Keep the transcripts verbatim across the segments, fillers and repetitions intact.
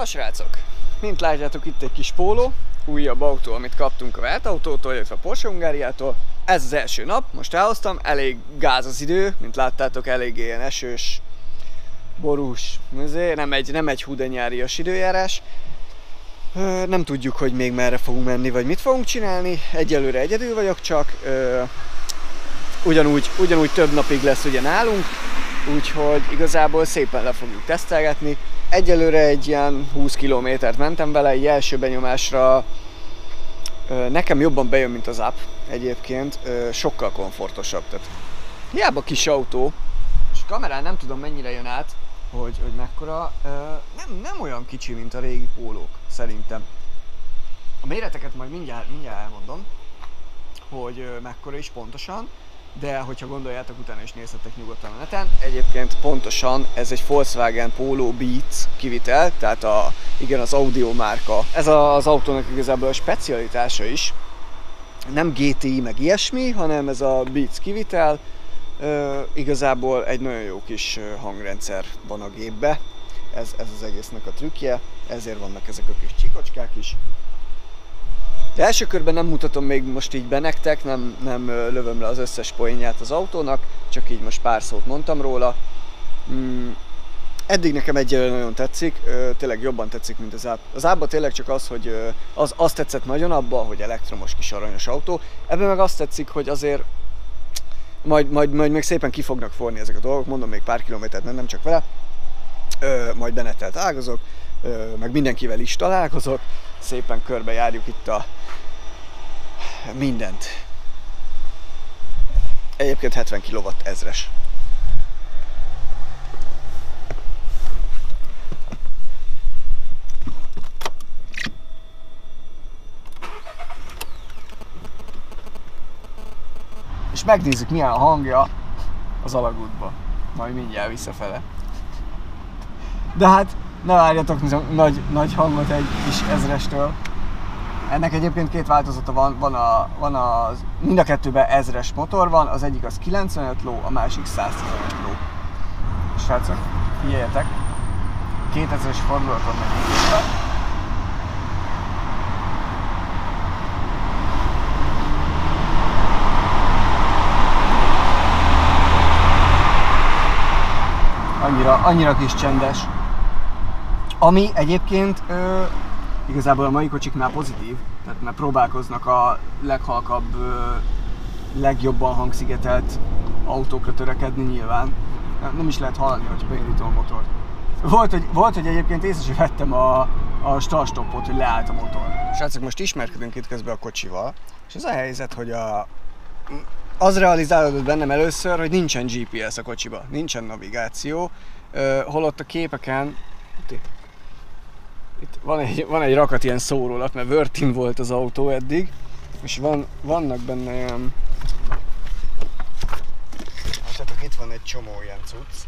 Na srácok, mint látjátok, itt egy kis póló, újabb autó, amit kaptunk a Weltautótól, illetve a Porsche Hungáriától. Ez az első nap, most elhoztam, elég gáz az idő, mint láttátok, elég ilyen esős, borús, nem egy, nem egy hú de nyárias időjárás. Nem tudjuk, hogy még merre fogunk menni, vagy mit fogunk csinálni. Egyelőre egyedül vagyok csak, ugyanúgy, ugyanúgy több napig lesz ugye nálunk, úgyhogy igazából szépen le fogjuk tesztelgetni. Egyelőre egy ilyen húsz kilométert mentem vele, egy első benyomásra nekem jobban bejön, mint az app egyébként, sokkal komfortosabb. Tehát hiába kis autó, és a kamerán nem tudom mennyire jön át, hogy, hogy mekkora, nem, nem olyan kicsi, mint a régi pólók, szerintem. A méreteket majd mindjárt, mindjárt elmondom, hogy mekkora is pontosan, de hogyha gondoljátok, utána is nézhetek nyugodtan a neten. Egyébként pontosan ez egy Volkswagen Polo Beats kivitel, tehát a, igen, az Audio márka. Ez az autónak igazából a specialitása is. Nem gé té i meg ilyesmi, hanem ez a Beats kivitel. Uh, igazából egy nagyon jó kis hangrendszer van a gépbe. Ez, ez az egésznek a trükkje, ezért vannak ezek a kis csikocskák is. De első körben nem mutatom még most így be nektek, nem, nem lövöm le az összes poénját az autónak, csak így most pár szót mondtam róla. Mm, eddig nekem egyelőre nagyon tetszik, tényleg jobban tetszik, mint az app. Az appban tényleg csak az, hogy az, az tetszett nagyon abban, hogy elektromos kis aranyos autó. Ebben meg azt tetszik, hogy azért majd, majd, majd még szépen ki fognak forni ezek a dolgok, mondom, még pár kilométert mennem csak vele. Majd Benettel találkozok, meg mindenkivel is találkozok. Szépen körbe járjuk itt a mindent. Egyébként hetven kilowatt ezres. És megnézzük, milyen a hangja az alagútba. Majd mindjárt visszafele. De hát ne várjatok nagy, nagy hangot egy kis ezrestől. Ennek egyébként két változata van, van, a, van az, mind a kettőben ezres motor van, az egyik az kilencvenöt ló, a másik száztizenöt ló. Srácok, figyeljetek, kétezres fordulaton megyünk. Annyira, annyira kis csendes. Ami egyébként ö, igazából a mai kocsiknál pozitív, tehát mert próbálkoznak a leghalkabb, ö, legjobban hangszigetelt autókra törekedni nyilván. Nem is lehet hallani, hogy beindítom a motort. Volt, hogy, volt, hogy egyébként észre sem vettem a, a start-stoppot, hogy leállt a motor. Srácok, most ismerkedünk itt közben a kocsival, és az a helyzet, hogy a, az realizálódott bennem először, hogy nincsen gé pé es a kocsiba, nincsen navigáció, ö, holott a képeken itt van egy, van egy rakat ilyen szórólat, mert Wörtin volt az autó eddig, és van, vannak benne ilyen... Látjátok, itt van egy csomó ilyen cucc.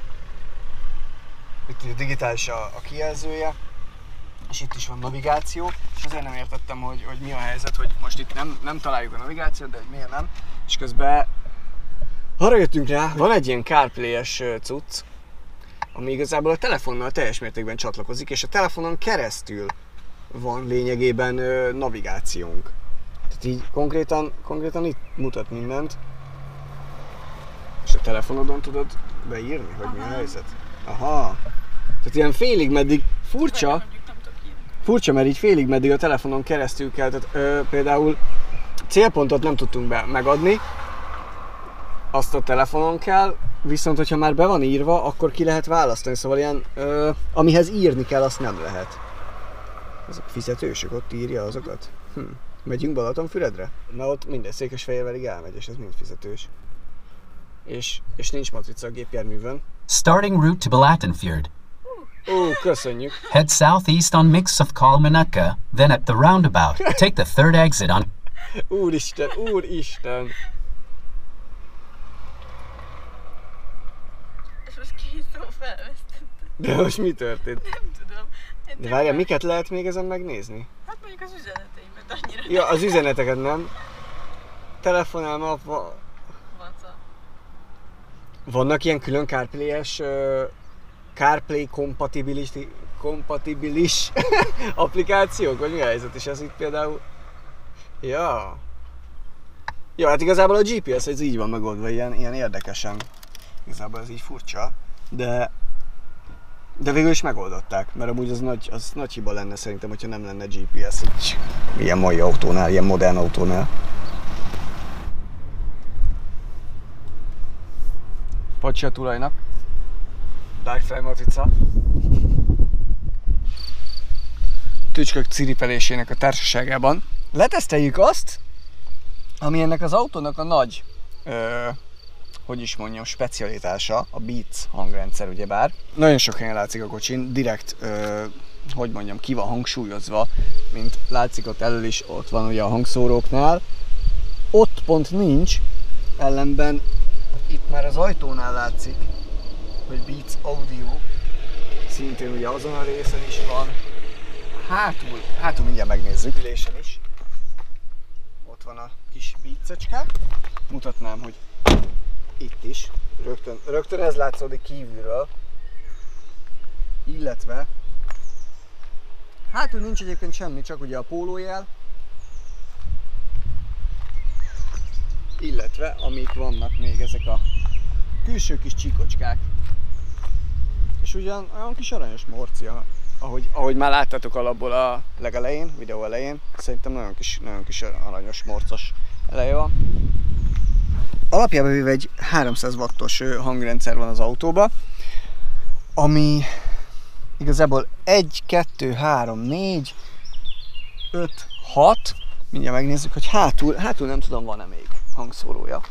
Itt digitális a, a kijelzője, és itt is van navigáció, és azért nem értettem, hogy, hogy mi a helyzet, hogy most itt nem, nem találjuk a navigációt, de hogy miért nem. És közben arra jöttünk rá, van egy ilyen CarPlay-es cucc, ami igazából a telefonnal teljes mértékben csatlakozik, és a telefonon keresztül van lényegében ö, navigációnk. Tehát így konkrétan, konkrétan itt mutat mindent. És a telefonodon tudod beírni, hogy mi a helyzet? Aha. Tehát ilyen félig meddig furcsa, furcsa, mert így félig meddig a telefonon keresztül kell, tehát ö, például célpontot nem tudtunk be megadni, azt a telefonon kell, viszont hogyha már be van írva, akkor ki lehet választani, szóval ilyen, ö, amihez írni kell, azt nem lehet. Azok fizetősök, ott írja azokat. Hm. Megyünk Balatonfüredre? Na ott minden Székesfehérvárig elmegy, és ez mind fizetős. És, és nincs matrica a gépjárművön. Starting route to Balatonfjord. Ó, köszönjük. Head southeast on Mix of Kalmanutka, then at the roundabout, take the third exit on... Úristen, úristen! És most két szó felvesztettem. De most mi történt? Nem tudom. De várjál, miket lehet még ezen megnézni? Hát mondjuk az üzeneteimet annyira. Ja, az üzeneteket nem. Telefonál ma... Va... Vaca. Vannak ilyen külön CarPlay-es... Uh, CarPlay compatibility... kompatibilis applikációk, vagy mi a helyzet? És ez itt például... Ja... Ja, hát igazából a gé pé es ez így van megoldva, ilyen, ilyen érdekesen. Igazából ez így furcsa, de... De végül is megoldották, mert amúgy az nagy, az nagy hiba lenne szerintem, hogyha nem lenne gé pé es egy ilyen mai autónál, ilyen modern autónál. Pacsi a tulajnak. Darkfly matrica. Tücskök ciripelésének a társaságában. Leteszteljük azt, ami ennek az autónak a nagy, ö, hogy is mondjam, specialitása, a Beats hangrendszer ugyebár. Nagyon sok helyen látszik a kocsin, direkt, ö, hogy mondjam, ki van hangsúlyozva, mint látszik ott elől is, ott van ugye a hangszóróknál. Ott pont nincs, ellenben itt már az ajtónál látszik, hogy Beats Audio, szintén ugye azon a részen is van. Hátul, hátul mindjárt megnézzük, ülésen is. Ott van a kis Beatsecske. Mutatnám, hogy itt is, rögtön, rögtön ez látszódik kívülről. Illetve, hátul nincs egyébként semmi, csak ugye a pólójel. Illetve, amik vannak még ezek a külső kis csíkocskák. És ugyan olyan kis aranyos morcia, ahogy, ahogy már láttátok alapból a legelején, videó elején, szerintem nagyon kis, nagyon kis aranyos morcos eleje van. Alapjában véve egy háromszáz wattos hangrendszer van az autóban, ami igazából egy, kettő, három, négy, öt, hat, mindjárt megnézzük, hogy hátul, hátul nem tudom, van-e még hangszórója.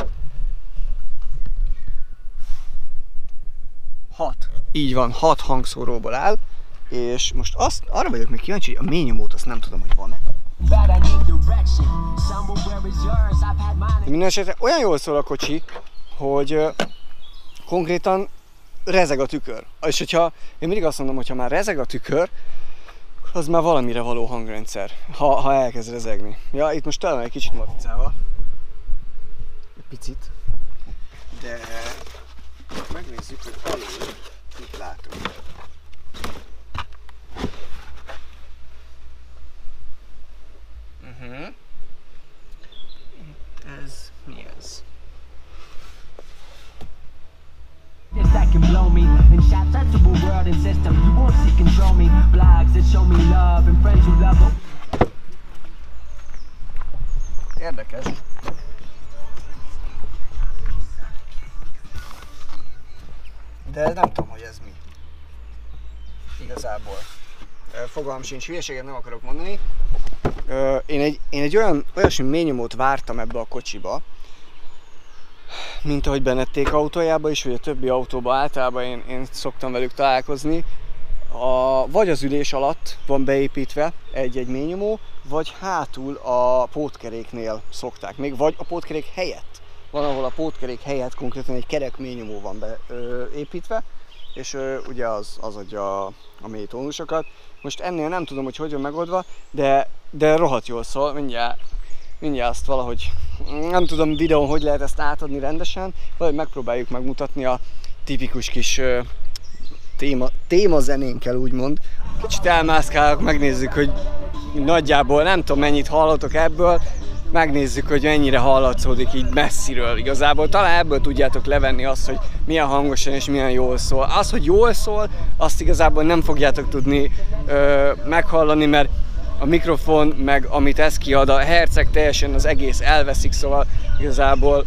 hat. Így van, hat hangszóróból áll, és most azt, arra vagyok még kíváncsi, hogy a mélynyomót azt nem tudom, hogy van-e. Minden esetre olyan jól szól a kocsi, hogy uh, konkrétan rezeg a tükör. És hogyha, én mindig azt mondom, hogy ha már rezeg a tükör, az már valamire való hangrendszer, ha, ha elkezd rezegni. Ja, itt most talán egy kicsit matricával. Egy picit. De megnézzük, hogy elég mit látunk. Uh-huh. Ez mi ez? That can blow me and shots out to a world and system. You won't see control me. Blogs that show me love and friends who love them. Érdekes. De nem tudom, hogy ez mi. Igazából. Fogalmam sincs, hülyeséget nem akarok mondani. Én egy, én egy olyan, olyasmi mélynyomót vártam ebbe a kocsiba, mint ahogy benették autójába is, vagy a többi autóba általában én, én szoktam velük találkozni. A, vagy az ülés alatt van beépítve egy-egy mélynyomó, vagy hátul a pótkeréknél szokták még, vagy a pótkerék helyett. Van, ahol a pótkerék helyett konkrétan egy kerek mélynyomó van beépítve, és ö, ugye az, az adja a, a mély tónusokat. Most ennél nem tudom, hogy hogy van megoldva, de, de rohadt jól szól, mindjárt, mindjárt azt valahogy, nem tudom videón, hogy lehet ezt átadni rendesen, vagy megpróbáljuk megmutatni a tipikus kis ö, téma, témazenénkkel úgymond. Kicsit elmászkálok, megnézzük, hogy nagyjából nem tudom mennyit hallotok ebből, megnézzük, hogy mennyire hallatszódik így messziről igazából. Talán ebből tudjátok levenni azt, hogy milyen hangosan és milyen jól szól. Az, hogy jól szól, azt igazából nem fogjátok tudni ö, meghallani, mert a mikrofon, meg amit ez kiad, a herceg teljesen az egész elveszik, szóval igazából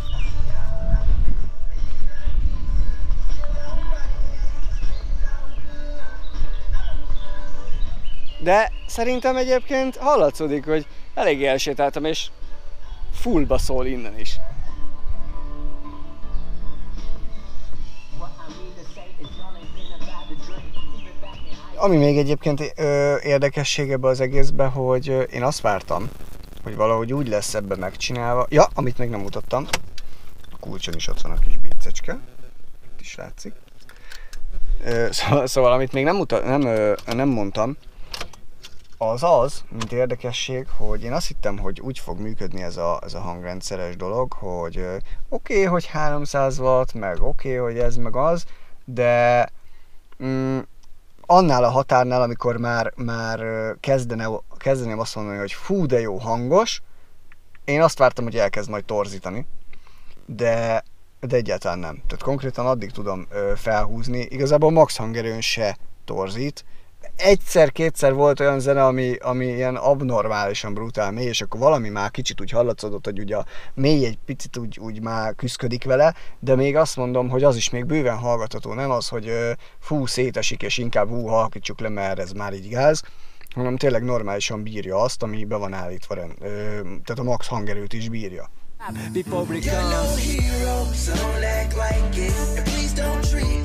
de szerintem egyébként hallatszódik, hogy eléggé elsétáltam, és fullba szól innen is. Ami még egyébként ö, érdekesség ebbe az egészben, hogy ö, én azt vártam, hogy valahogy úgy lesz ebbe megcsinálva. Ja, amit még nem mutattam. A kulcson is ott van a kis Beatsecske. Itt is látszik. Ö, szóval, szóval amit még nem, mutat, nem, ö, nem mondtam, az az, mint érdekesség, hogy én azt hittem, hogy úgy fog működni ez a, ez a hangrendszeres dolog, hogy oké, okay, hogy háromszáz watt, meg oké, okay, hogy ez meg az, de mm, annál a határnál, amikor már, már kezdene, kezdeném azt mondani, hogy fú, de jó hangos, én azt vártam, hogy elkezd majd torzítani, de, de egyáltalán nem. Tehát konkrétan addig tudom ö, felhúzni, igazából max hangerőn se torzít. Egyszer-kétszer volt olyan zene, ami, ami ilyen abnormálisan brutál mély, és akkor valami már kicsit úgy hallatszódott, hogy ugye a mély egy picit úgy, úgy már küszködik vele, de még azt mondom, hogy az is még bőven hallgatható, nem az, hogy ö, fú, szétesik, és inkább hú, halkítsuk le, mert ez már így gáz, hanem tényleg normálisan bírja azt, ami be van állítva, ö, tehát a max hangerőt is bírja. Before it comes.